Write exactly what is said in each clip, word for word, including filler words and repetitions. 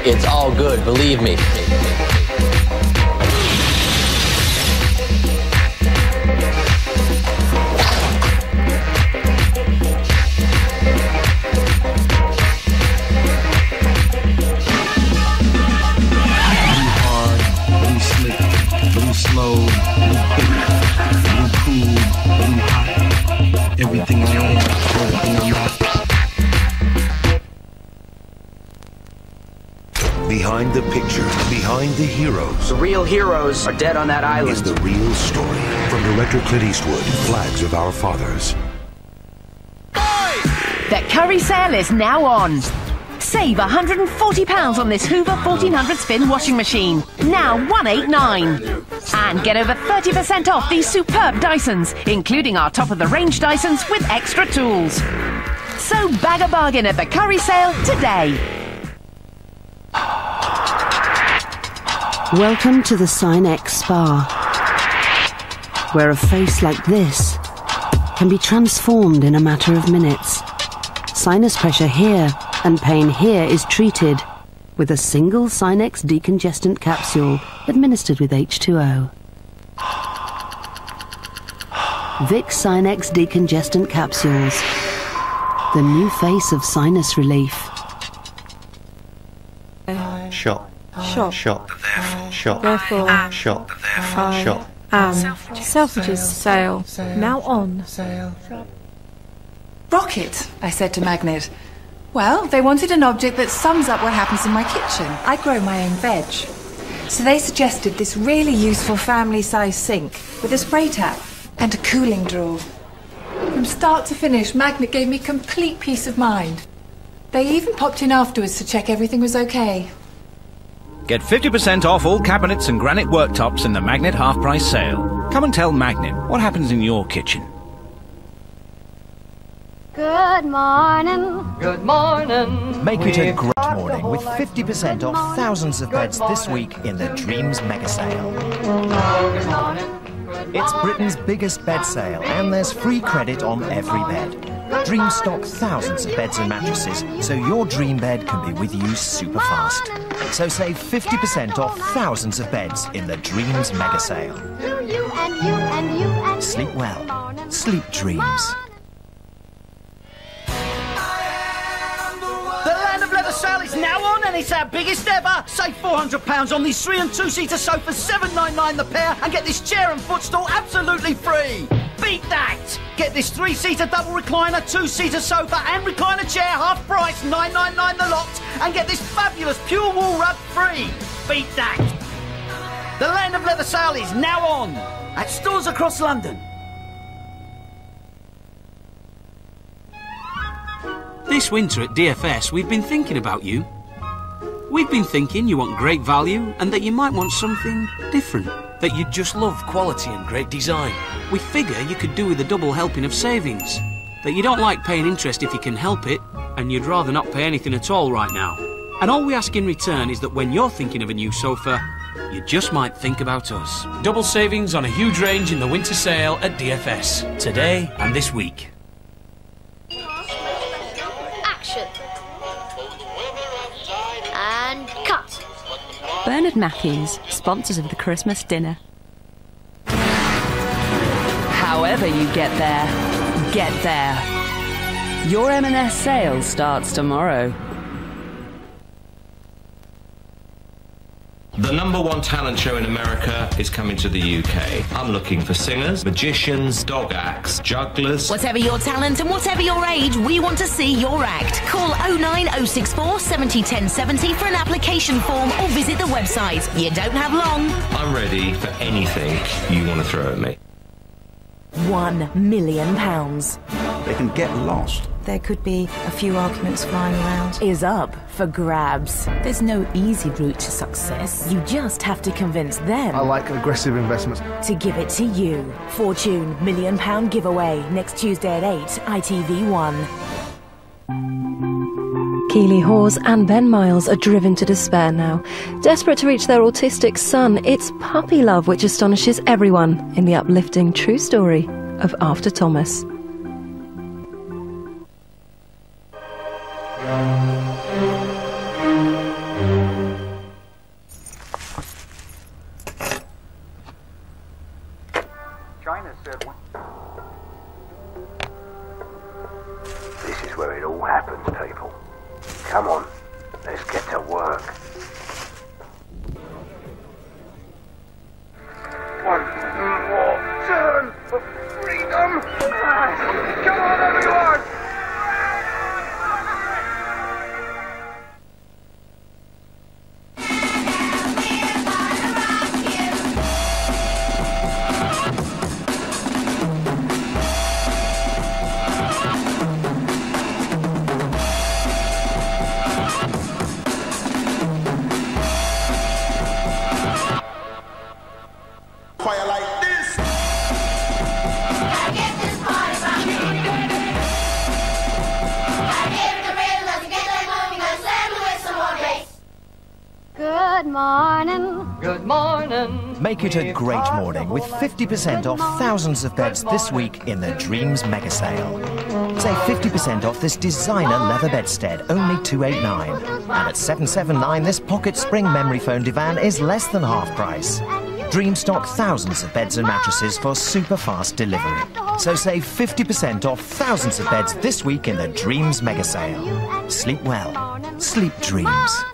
It's all good, believe me. Slow, blue quick, blue cool, blue hot. Everything I am, everything I'm not. Behind the picture, behind the heroes. The real heroes are dead on that island. Is the real story. From director Clint Eastwood, Flags of Our Fathers. The curry sale is now on. Save one hundred and forty pounds on this Hoover fourteen hundred spin washing machine. Now one eighty-nine. And get over thirty percent off these superb Dysons, including our top-of-the-range Dysons with extra tools. So bag a bargain at the curry sale today. Welcome to the Sinex Spa, where a face like this can be transformed in a matter of minutes. Sinus pressure here and pain here is treated with a single Sinex decongestant capsule administered with H two O. Vicks Sinex decongestant capsules, the new face of sinus relief. Shop. Shop. Shop. Shop. Therefore. Shop. I Shop. am. Selfridges sale. Now on. Rocket, I said to Magnet. Well, they wanted an object that sums up what happens in my kitchen. I grow my own veg. So they suggested this really useful family-size sink with a spray tap and a cooling drawer. From start to finish, Magnet gave me complete peace of mind. They even popped in afterwards to check everything was okay. Get fifty percent off all cabinets and granite worktops in the Magnet half-price sale. Come and tell Magnet what happens in your kitchen. Good morning. Good morning. Make it a great morning with fifty percent off thousands of beds this week in the Dreams Mega Sale. It's Britain's biggest bed sale and there's free credit on every bed. Dreams stock thousands of beds and mattresses so your dream bed can be with you super fast. So save fifty percent off thousands of beds in the Dreams Mega Sale. Sleep well. Sleep dreams. Sale is now on and it's our biggest ever. Save four hundred pounds on these three and two seater sofas, seven ninety-nine the pair, and get this chair and footstool absolutely free. Beat that! Get this three seater double recliner, two seater sofa and recliner chair half price, nine ninety-nine the lot, and get this fabulous pure wool rug free. Beat that! The Land of Leather sale is now on at stores across London. This winter at D F S, we've been thinking about you. We've been thinking you want great value and that you might want something different. That you just love quality and great design. We figure you could do with a double helping of savings. That you don't like paying interest if you can help it, and you'd rather not pay anything at all right now. And all we ask in return is that when you're thinking of a new sofa, you just might think about us. Double savings on a huge range in the winter sale at D F S. Today and this week. And cut. Bernard Matthews, sponsors of the Christmas dinner. However you get there, get there. Your M and S sale starts tomorrow. The number one talent show in America is coming to the U K. I'm looking for singers, magicians, dog acts, jugglers. Whatever your talent and whatever your age, we want to see your act. Call oh nine oh six four, seven oh, one oh seven oh for an application form or visit the website. You don't have long. I'm ready for anything you want to throw at me. One million pounds. They can get lost. There could be a few arguments flying around. Is up for grabs. There's no easy route to success. You just have to convince them. I like aggressive investments. To give it to you. Fortune Million Pound Giveaway next Tuesday at eight, I T V one. Keeley Hawes and Ben Miles are driven to despair now. Desperate to reach their autistic son, it's puppy love which astonishes everyone in the uplifting true story of After Thomas. all happens, people. Come on, let's get to work. One more turn for freedom! Come on, everyone! Fire like this. Good morning. Good morning. Make it a great morning with fifty percent off thousands of beds this week in the Dreams Mega Sale. Save fifty percent off this designer leather bedstead, only two hundred eighty-nine pounds. And at seven hundred seventy-nine pounds, this pocket spring memory foam divan is less than half price. Dream stock thousands of beds and mattresses for super fast delivery. So save fifty percent off thousands of beds this week in the Dreams Mega Sale. Sleep well. Sleep dreams.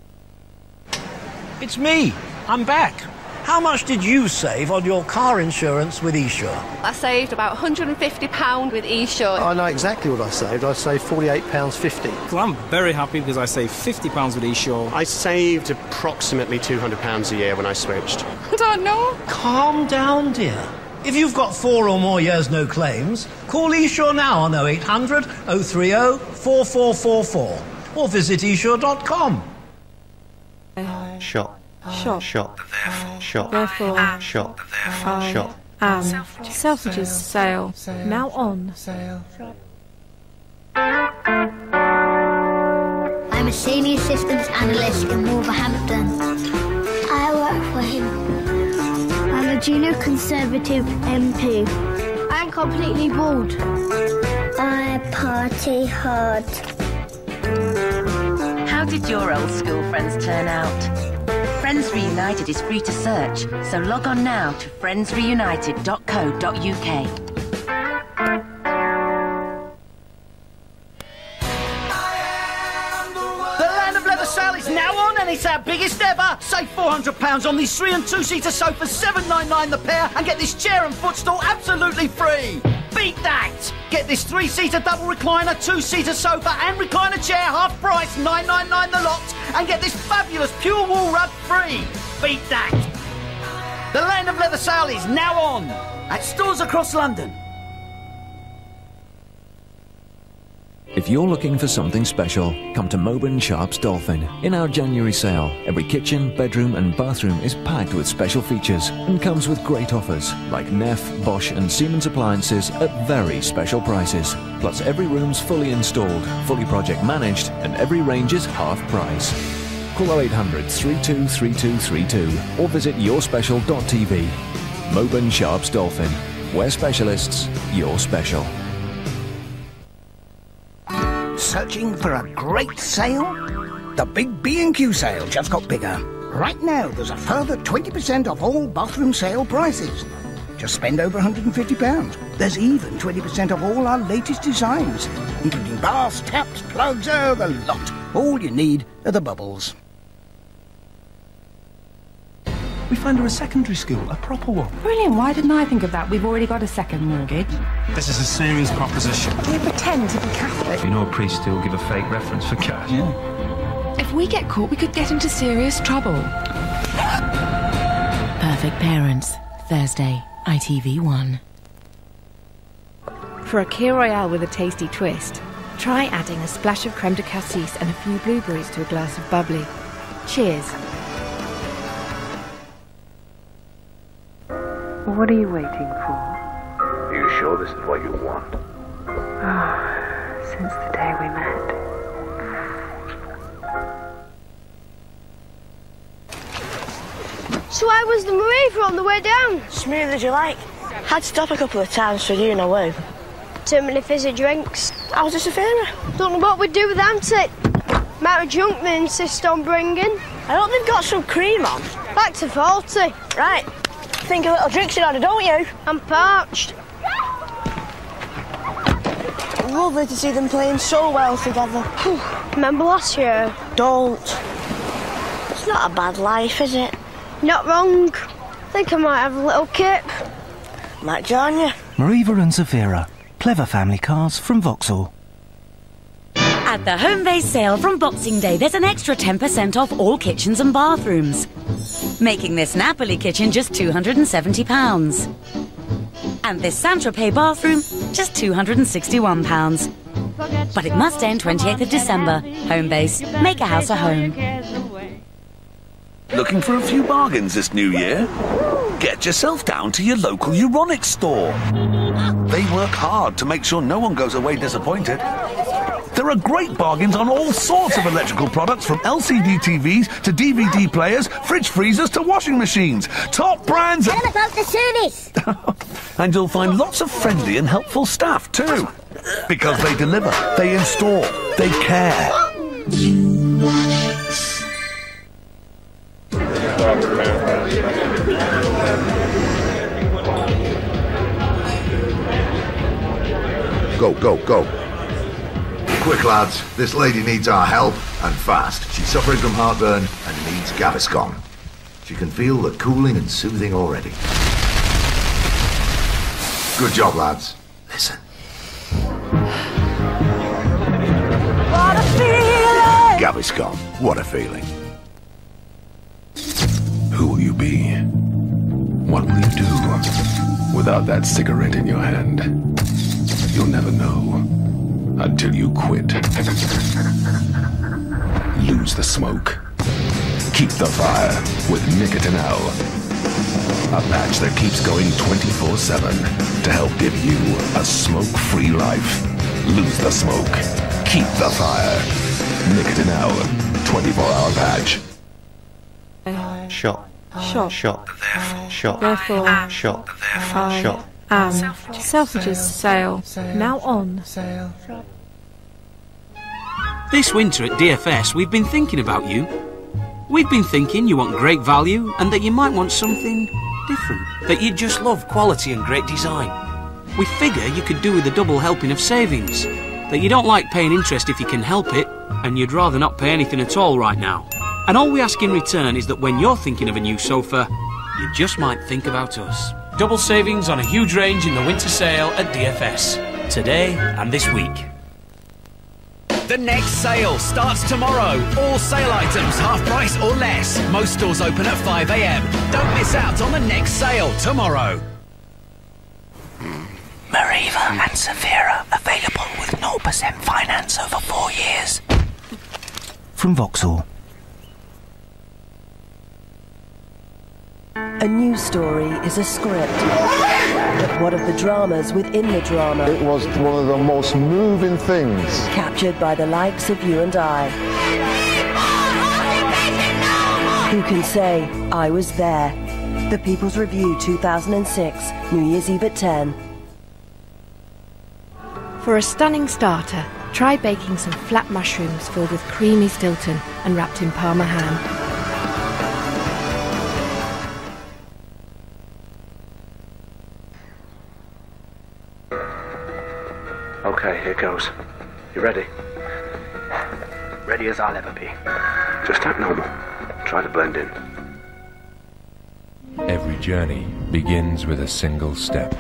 It's me. I'm back. How much did you save on your car insurance with eSure? I saved about one hundred and fifty pounds with eSure. I know exactly what I saved. I saved forty-eight pounds fifty. Well, I'm very happy because I saved fifty pounds with eSure. I saved approximately two hundred pounds a year when I switched. I don't know. Calm down, dear. If you've got four or more years no claims, call eSure now on oh eight hundred, oh three oh, four four four four or visit esure dot com. Shop. Shop. Shop. Shop. Therefore. Shop. I Shop. am. Selfridges sale. Now on. I'm a senior systems analyst in Wolverhampton. I work for him. I'm a junior Conservative M P. I'm completely bald. I party hard. How did your old school friends turn out? Friends Reunited is free to search, so log on now to friends reunited dot co dot U K. The Land of Leather sale is now on and it's our biggest ever. Save four hundred pounds on these three and two-seater sofas, seven ninety-nine the pair, and get this chair and footstool absolutely free. Beat that! Get this three-seater double recliner, two-seater sofa and recliner chair half price, nine ninety-nine the lot, and get this fabulous pure wool rug free. Beat that! The Land of Leather sale is now on at stores across London. If you're looking for something special, come to Moban Sharp's Dolphin. In our January sale, every kitchen, bedroom and bathroom is packed with special features and comes with great offers like Neff, Bosch and Siemens appliances at very special prices. Plus every room's fully installed, fully project managed and every range is half price. Call oh eight hundred, three two three two three two or visit your special dot t v. Moban Sharp's Dolphin. We're specialists, you're special. Searching for a great sale? The big B and Q sale just got bigger. Right now, there's a further twenty percent off all bathroom sale prices. Just spend over one hundred and fifty pounds. There's even twenty percent off all our latest designs, including baths, taps, plugs, oh, the lot. All you need are the bubbles. We found her a secondary school, a proper one. Brilliant, why didn't I think of that? We've already got a second mortgage. This is a serious proposition. Do you pretend to be Catholic? You know a priest who'll give a fake reference for cash? Yeah. If we get caught, we could get into serious trouble. Perfect Parents, Thursday, I T V one. For a Kir Royale with a tasty twist, try adding a splash of creme de cassis and a few blueberries to a glass of bubbly. Cheers. What are you waiting for? Are you sure this is what you want? Oh, since the day we met. So I was the Mareiva on the way down. Smooth as you like. Had to stop a couple of times for you and a woo. Too many fizzy drinks. How's the Safira? Don't know what we'd do without it. Amount of junk they insist on bringing. I hope they've got some cream on. Back to forty. Right. Think a little drinks in order, don't you? I'm parched. lovely to see them playing so well together. Remember last year? Don't. It's not a bad life, is it? Not wrong. I think I might have a little kip. Might join you. Mariva and Zafira, clever family cars from Vauxhall. At the home base sale from Boxing Day, there's an extra ten percent off all kitchens and bathrooms, making this Napoli kitchen just two hundred and seventy pounds. And this Saint-Tropez bathroom, just two hundred and sixty-one pounds. But it must end twenty-eighth of December. Home base, make a house a home. Looking for a few bargains this new year? Get yourself down to your local Euronics store. They work hard to make sure no one goes away disappointed. There are great bargains on all sorts of electrical products, from L C D T Vs to D V D players, fridge freezers to washing machines. Top brands... Tell about the service! And you'll find lots of friendly and helpful staff too. Because they deliver, they install, they care. Go, go, go. Quick, lads. This lady needs our help, and fast. She's suffering from heartburn and needs Gaviscon. She can feel the cooling and soothing already. Good job, lads. Listen. What a feeling! Gaviscon. What a feeling. Who will you be? What will you do without that cigarette in your hand? You'll never know until you quit. Lose the smoke. Keep the fire with Nicotine L. A patch that keeps going twenty-four seven to help give you a smoke-free life. Lose the smoke. Keep the fire. Nicotine L. twenty-four hour patch. Shot. Shop. Shot. Shot. Therefore. Shot. I Shot. am Selfridges sale. Now on. This winter at D F S, we've been thinking about you. We've been thinking you want great value and that you might want something different. That you just love quality and great design. We figure you could do with a double helping of savings. That you don't like paying interest if you can help it, and you'd rather not pay anything at all right now. And all we ask in return is that when you're thinking of a new sofa, you just might think about us. Double savings on a huge range in the winter sale at D F S. Today and this week. The next sale starts tomorrow. All sale items half price or less. Most stores open at five a m. Don't miss out on the next sale tomorrow. Mariva and Zafira, available with zero percent finance over four years. From Vauxhall. A news story is a script, but what of the dramas within the drama? It was one of the most moving things. Captured by the likes of you and I. Who can say, I was there? The People's Review two thousand six, New Year's Eve at ten. For a stunning starter, try baking some flat mushrooms filled with creamy Stilton and wrapped in Parma ham. Okay, here goes. You ready? Ready as I'll ever be. Just act normal. Try to blend in. Every journey begins with a single step.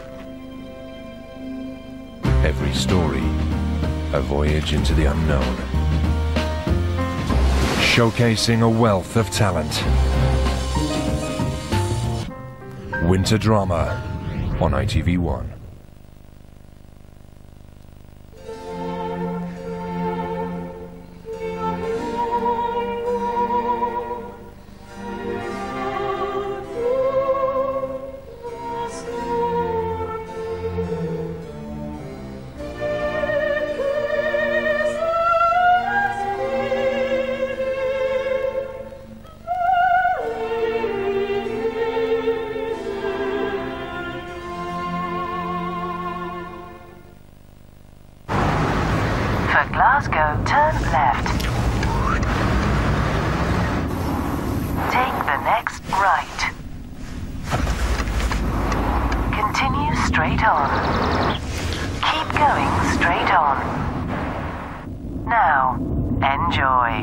Every story, a voyage into the unknown. Showcasing a wealth of talent. Winter Drama on I T V one. For Glasgow, turn left. Take the next right. Continue straight on. Keep going straight on. Now, enjoy.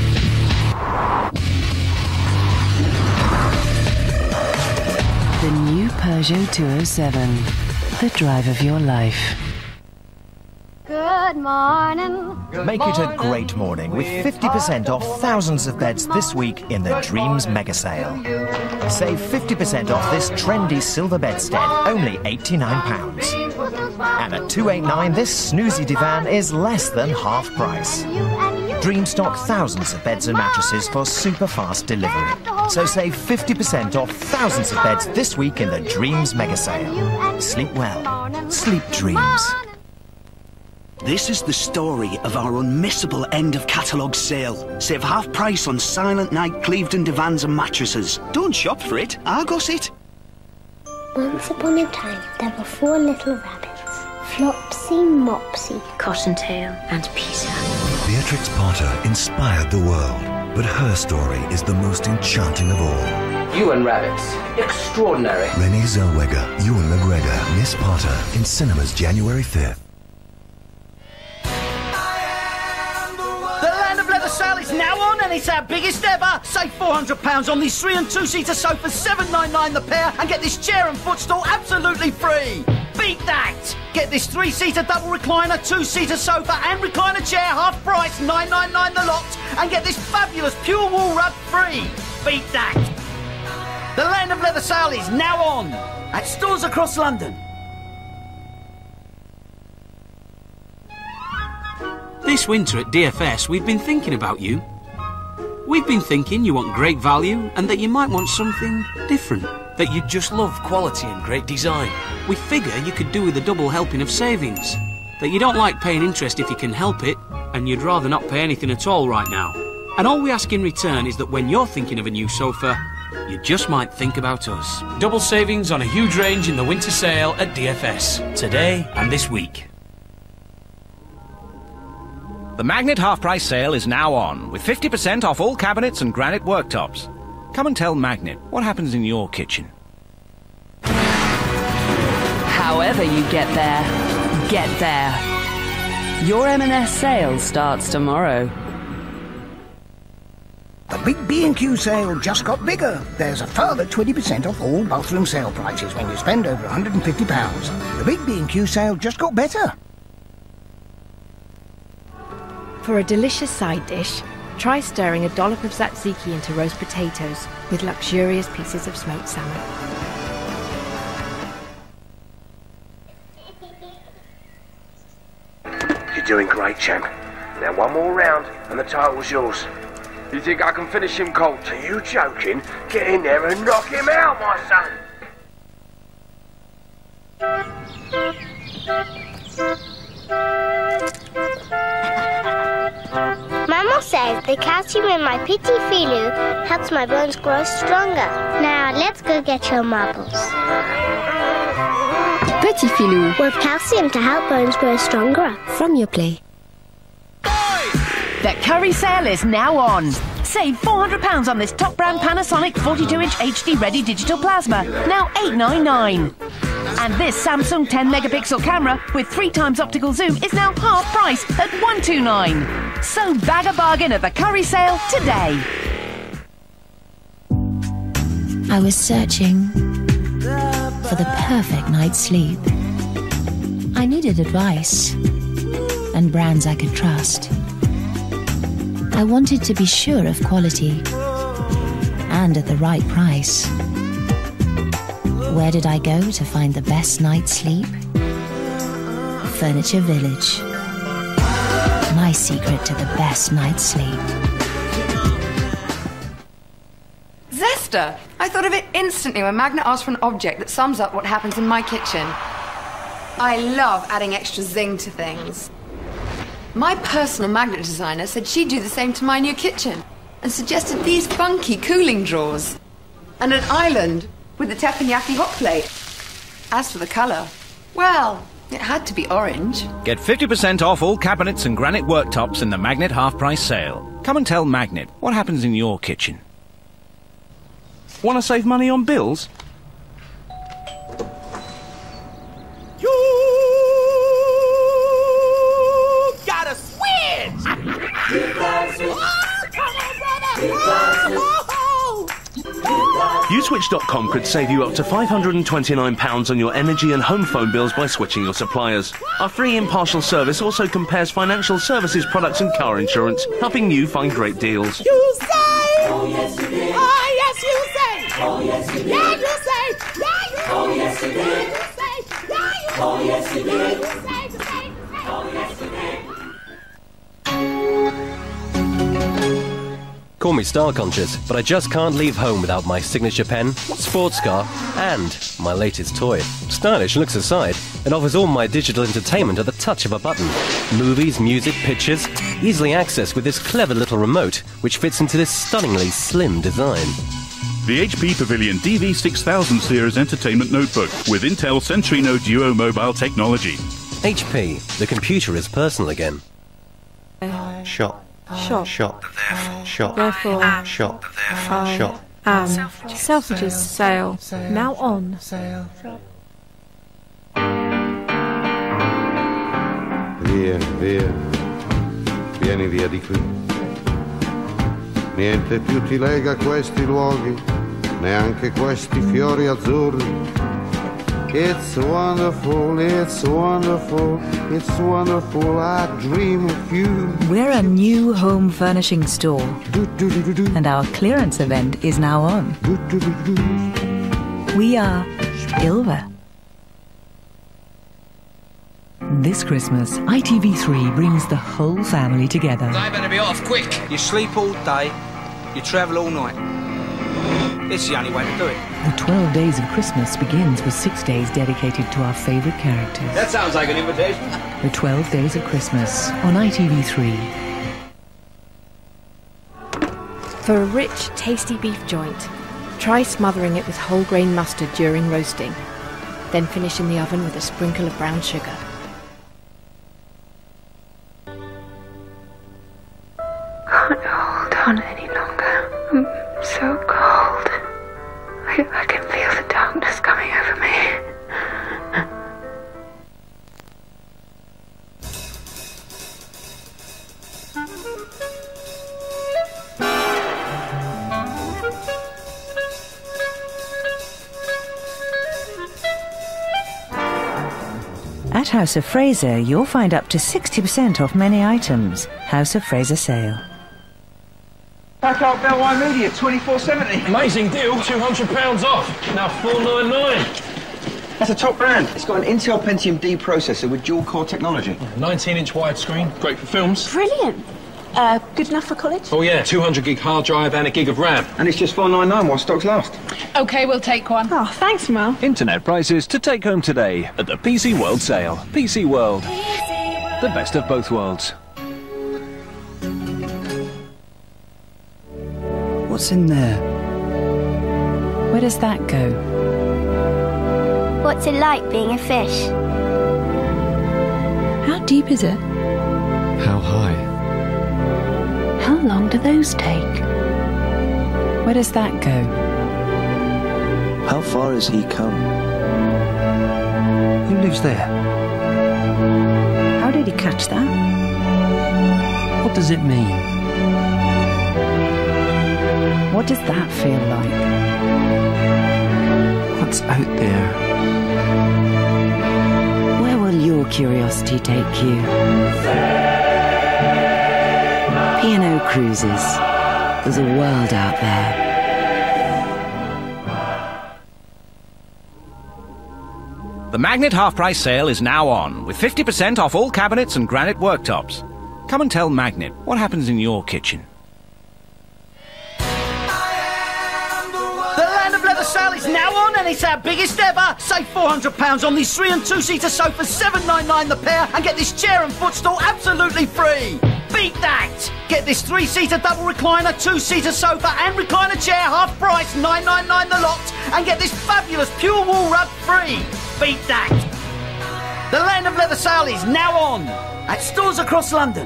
The new Peugeot two oh seven. The drive of your life. Good morning. Make it a great morning with fifty percent off thousands of beds this week in the Dreams Mega Sale. Save fifty percent off this trendy silver bedstead, only eighty-nine pounds. And at two eighty-nine, this snoozy divan is less than half price. Dream stock thousands of beds and mattresses for super fast delivery. So save fifty percent off thousands of beds this week in the Dreams Mega Sale. Sleep well. Sleep dreams. This is the story of our unmissable end of catalogue sale. Save half price on Silent Night Clevedon divans and mattresses. Don't shop for it, Argos it. Once upon a time, there were four little rabbits. Flopsy, Mopsy, Cottontail, and Peter. Beatrix Potter inspired the world, but her story is the most enchanting of all. Ewan Rabbits. Extraordinary. Renée Zellweger, Ewan McGregor, Miss Potter, in cinemas January fifth. Sale is now on and it's our biggest ever. Save four hundred pounds on these three and two-seater sofas, seven ninety-nine the pair, and get this chair and footstool absolutely free. Beat that! Get this three-seater double recliner, two-seater sofa and recliner chair half price, nine ninety-nine the lot, and get this fabulous pure wool rug free. Beat that! The Land of Leather sale is now on at stores across London. This winter at D F S, we've been thinking about you. We've been thinking you want great value and that you might want something different. That you just love quality and great design. We figure you could do with a double helping of savings. That you don't like paying interest if you can help it, and you'd rather not pay anything at all right now. And all we ask in return is that when you're thinking of a new sofa, you just might think about us. Double savings on a huge range in the winter sale at D F S. Today and this week. The Magnet half-price sale is now on, with fifty percent off all cabinets and granite worktops. Come and tell Magnet what happens in your kitchen. However you get there, get there. Your M and S sale starts tomorrow. The big B and Q sale just got bigger. There's a further twenty percent off all bathroom sale prices when you spend over one hundred and fifty pounds. The big B and Q sale just got better. For a delicious side dish, try stirring a dollop of tzatziki into roast potatoes with luxurious pieces of smoked salmon. You're doing great, champ. Now one more round and the title's yours. You think I can finish him cold? Are you joking? Get in there and knock him out, my son! Mama says the calcium in my pity filou helps my bones grow stronger. Now let's go get your marbles. Petit filou. With calcium to help bones grow stronger. From your play. The curry sale is now on. Save four hundred pounds on this top brand Panasonic forty-two inch H D ready digital plasma, now eight ninety-nine. And this Samsung ten megapixel camera with three times optical zoom is now half price at one twenty-nine. So bag a bargain at the curry sale today. I was searching for the perfect night's sleep. I needed advice and brands I could trust. I wanted to be sure of quality and at the right price. Where did I go to find the best night's sleep? Furniture Village. My secret to the best night's sleep. Zesta! I thought of it instantly when Magnet asked for an object that sums up what happens in my kitchen. I love adding extra zing to things. My personal magnet designer said she'd do the same to my new kitchen and suggested these funky cooling drawers and an island with the teppanyaki hot plate. As for the colour, well, it had to be orange. Get fifty percent off all cabinets and granite worktops in the Magnet half-price sale. Come and tell Magnet what happens in your kitchen. Want to save money on bills? Uswitch dot com could save you up to five hundred and twenty-nine pounds on your energy and home phone bills by switching your suppliers. Our free impartial service also compares financial services, products and car insurance, helping you find great deals. You say! Oh, yes, you did. Oh, yes, you say! Oh, yes, you did. Yeah, you say! Yeah, you Oh, yes, you did. You say! Yeah, you Oh, yes, you did. You say, you say, you say. Oh, yes, you did. Call me star conscious, but I just can't leave home without my signature pen, sports car, and my latest toy. Stylish looks aside, it offers all my digital entertainment at the touch of a button. Movies, music, pictures, easily accessed with this clever little remote, which fits into this stunningly slim design. The H P Pavilion D V six thousand series entertainment notebook with Intel Centrino Duo mobile technology. H P, the computer is personal again. Shop. Shop. Shop. Shop. Therefore. Shop. I Shop. am. Selfridges sale. Now on. Via, via. Vieni via di qui. Niente più ti lega a questi luoghi, neanche questi fiori azzurri. It's wonderful, it's wonderful, it's wonderful, I dream of you. We're a new home furnishing store, and our clearance event is now on. We are Ilva. This Christmas, I T V three brings the whole family together. They better be off quick. You sleep all day, you travel all night. It's the only way to do it. The twelve Days of Christmas begins with six days dedicated to our favourite characters. That sounds like an invitation. The twelve Days of Christmas on I T V three. For a rich, tasty beef joint, try smothering it with whole grain mustard during roasting. Then finish in the oven with a sprinkle of brown sugar. Can't hold on any longer. I'm so cold. I, I can feel the darkness coming over me. At House of Fraser, you'll find up to sixty percent off many items. House of Fraser sale. Pack out Bellwine Media, twenty-four seventy. Amazing deal, two hundred pounds off. Now four ninety-nine. That's a top brand. It's got an Intel Pentium D processor with dual-core technology. nineteen inch widescreen, great for films. Brilliant. Uh, good enough for college? Oh yeah, two hundred gig hard drive and a gig of RAM. And it's just four ninety-nine while stocks last. OK, we'll take one. Oh, thanks, Mel. Internet prices to take home today at the P C World sale. P C World. The best of both worlds. What's in there? Where does that go? What's it like being a fish? How deep is it? How high? How long do those take? Where does that go? How far has he come? Who lives there? How did he catch that? What does it mean? What does that feel like? What's out there? Where will your curiosity take you? P and O Cruises. There's a world out there. The Magnet half-price sale is now on, with fifty percent off all cabinets and granite worktops. Come and tell Magnet what happens in your kitchen. The Land of Leather sale is now on and it's our biggest ever. Save four hundred pounds on these three and two-seater sofas, seven ninety-nine the pair, and get this chair and footstool absolutely free. Beat that! Get this three-seater double recliner, two-seater sofa and recliner chair half price, nine ninety-nine the lot, and get this fabulous pure wool rug free. Beat that! The Land of Leather sale is now on at stores across London.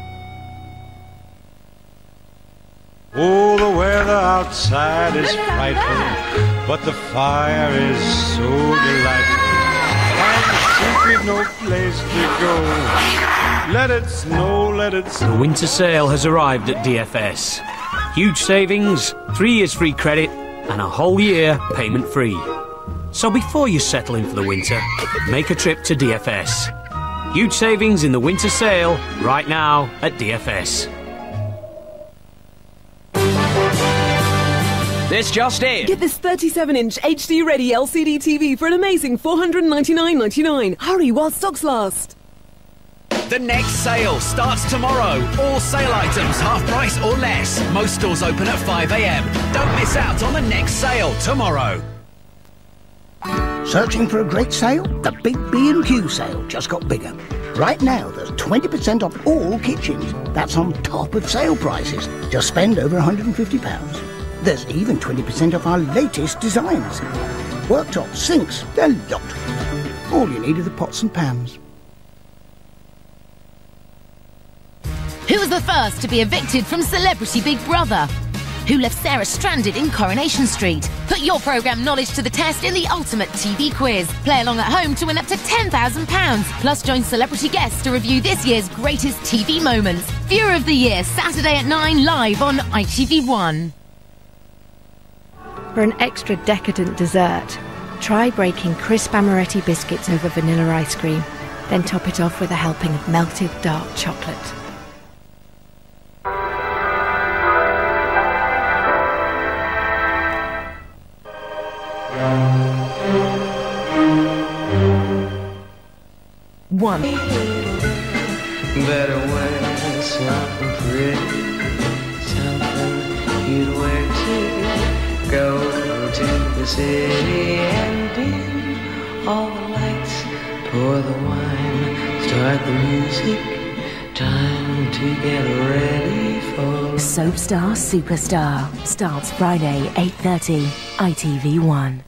Oh, the weather outside is frightful, but the fire is so delightful. And we've no place to go. Let it snow, let it snow. The winter sale has arrived at D F S. Huge savings, three years free credit, and a whole year payment free. So before you settle in for the winter, make a trip to D F S. Huge savings in the winter sale right now at D F S. This just in. Get this thirty-seven inch H D ready L C D T V for an amazing four hundred ninety-nine ninety-nine. Hurry while stocks last. The next sale starts tomorrow. All sale items half price or less. Most stores open at five a m. Don't miss out on the next sale tomorrow. Searching for a great sale? The big B and Q sale just got bigger. Right now, there's twenty percent off all kitchens. That's on top of sale prices. Just spend over one hundred fifty pounds. There's even twenty percent off our latest designs. Worktops, sinks, they're locked. All you need are the pots and pans. Who was the first to be evicted from Celebrity Big Brother? Who left Sarah stranded in Coronation Street? Put your programme knowledge to the test in the ultimate T V quiz. Play along at home to win up to ten thousand pounds. Plus join celebrity guests to review this year's greatest T V moments. Viewer of the Year, Saturday at nine, live on I T V one. For an extra decadent dessert, try breaking crisp amaretti biscuits over vanilla ice cream. Then top it off with a helping of melted dark chocolate. One. Better wear something pretty, something you'd wear to go to the city and dim all the lights, pour the wine, start the music, time to get ready for Soapstar Superstar starts Friday, eight thirty, I T V one.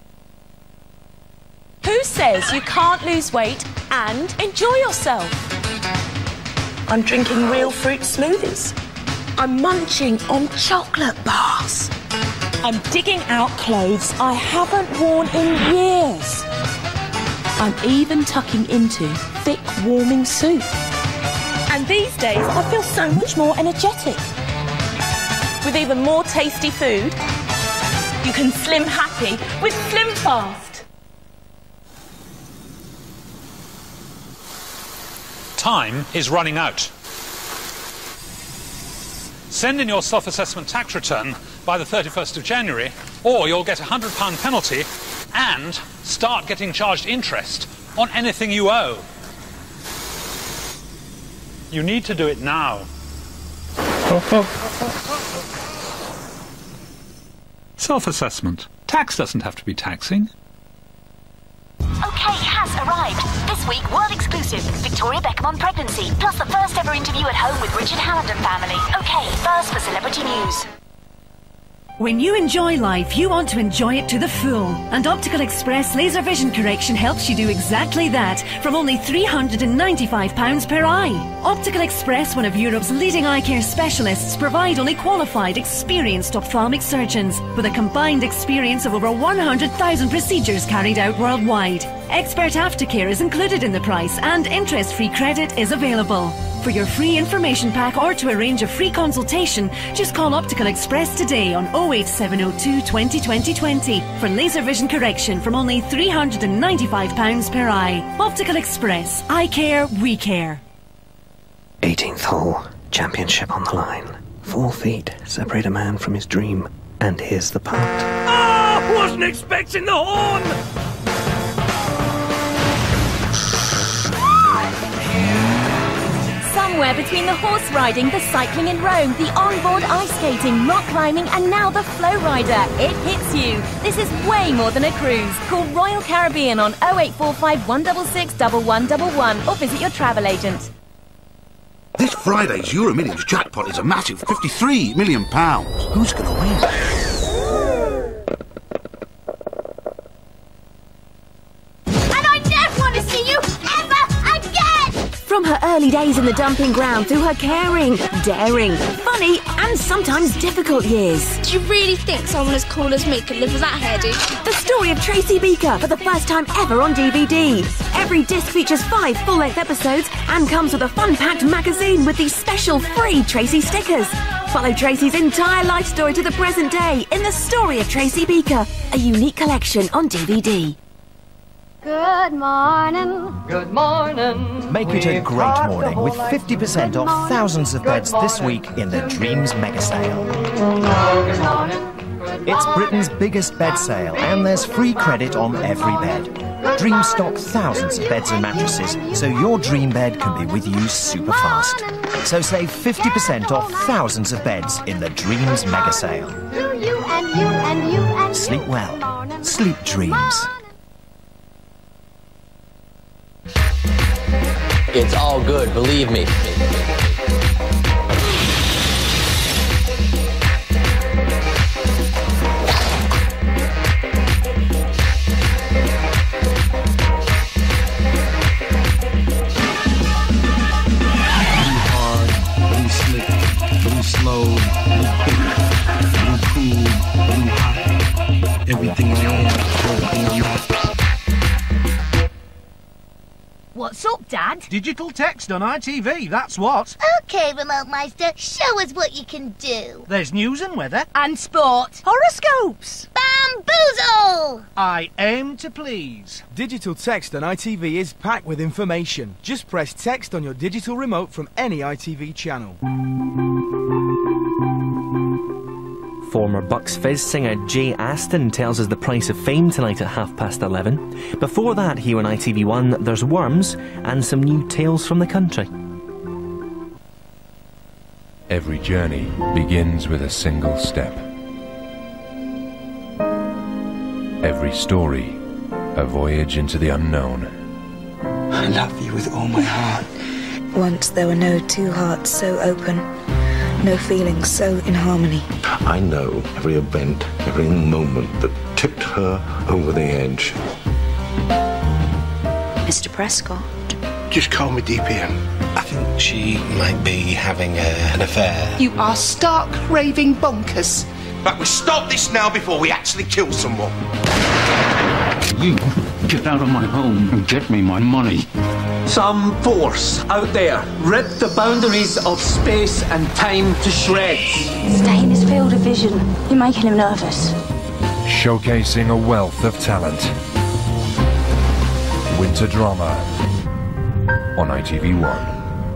Who says you can't lose weight and enjoy yourself? I'm drinking real fruit smoothies. I'm munching on chocolate bars. I'm digging out clothes I haven't worn in years. I'm even tucking into thick, warming soup. And these days, I feel so much more energetic. With even more tasty food, you can slim happy with Slim Fast. Time is running out. Send in your self-assessment tax return by the thirty-first of January, or you'll get a one hundred pound penalty and start getting charged interest on anything you owe. You need to do it now. Self-assessment. Tax doesn't have to be taxing. OK has arrived. This week, world exclusive, Victoria Beckham on pregnancy, plus the first ever interview at home with Richard Hammond and family. OK, first for celebrity news. When you enjoy life, you want to enjoy it to the full. And Optical Express Laser Vision Correction helps you do exactly that from only three hundred ninety-five pounds per eye. Optical Express, one of Europe's leading eye care specialists, provide only qualified, experienced ophthalmic surgeons with a combined experience of over one hundred thousand procedures carried out worldwide. Expert aftercare is included in the price and interest-free credit is available. For your free information pack or to arrange a free consultation, just call Optical Express today on oh eight seven oh two, twenty, twenty, twenty for laser vision correction from only three hundred ninety-five pounds per eye. Optical Express. Eye care, we care. eighteenth hole, championship on the line. Four feet separate a man from his dream. And here's the putt. Ah! Wasn't expecting the horn! Somewhere between the horse riding, the cycling in Rome, the onboard ice skating, rock climbing, and now the flow rider, it hits you. This is way more than a cruise. Call Royal Caribbean on oh eight four five, one six six, one one one one or visit your travel agent. This Friday's Euro Millions jackpot is a massive fifty-three million pounds. Who's going to win? And I never want to see you ever again! From her early days in the dumping ground through her caring, daring, funny and sometimes difficult years. Do you really think someone as cool as me could live with that hairdo? The story of Tracy Beaker for the first time ever on D V D. Every disc features five full-length episodes and comes with a fun-packed magazine with these special free Tracy stickers. Follow Tracy's entire life story to the present day in The Story of Tracy Beaker, a unique collection on D V D. Good morning. Good morning. Make it a great morning with fifty percent off thousands of beds this week in the Dreams Mega Sale. Good morning. It's Britain's biggest bed sale and there's free credit on every bed. Dreams stock thousands of beds and mattresses so your dream bed can be with you super fast. So save fifty percent off thousands of beds in the Dreams Mega Sale. You and you and you and Sleep well. Sleep dreams. It's all good, believe me. Slow, blue quick, blue cool, blue hot. Everything I am, everything I'm not. What's up, Dad? Digital text on I T V, that's what. OK, Remote Meister, show us what you can do. There's news and weather. And sport. Horoscopes. Bamboozle! I aim to please. Digital text on I T V is packed with information. Just press text on your digital remote from any I T V channel. Former Bucks Fizz singer Jay Aston tells us the price of fame tonight at half past eleven. Before that, here on I T V one, there's Worms and some new tales from the country. Every journey begins with a single step. Every story, a voyage into the unknown. I love you with all my heart. Once there were no two hearts so open, no feelings so in harmony. I know every event, every moment that tipped her over the edge. Mister Prescott. Just call me D P M. I think she might be having a, an affair. You are stark raving bonkers. But we stop this now before we actually kill someone. You get out of my home and get me my money. Some force out there ripped the boundaries of space and time to shreds. Stay in his field of vision. You're making him nervous. Showcasing a wealth of talent. Winter drama on I T V one.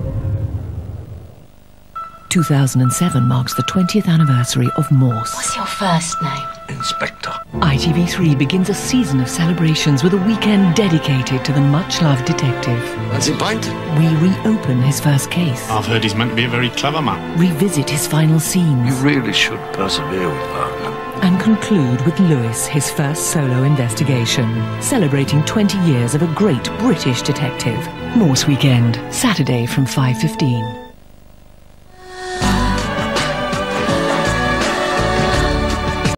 two thousand seven marks the twentieth anniversary of Morse. What's your first name? Inspector. I T V three begins a season of celebrations with a weekend dedicated to the much-loved detective. Fancy a pint? We reopen his first case. I've heard he's meant to be a very clever man. Revisit his final scenes. You really should persevere with partner. And conclude with Lewis, his first solo investigation. Celebrating twenty years of a great British detective. Morse Weekend, Saturday from five fifteen.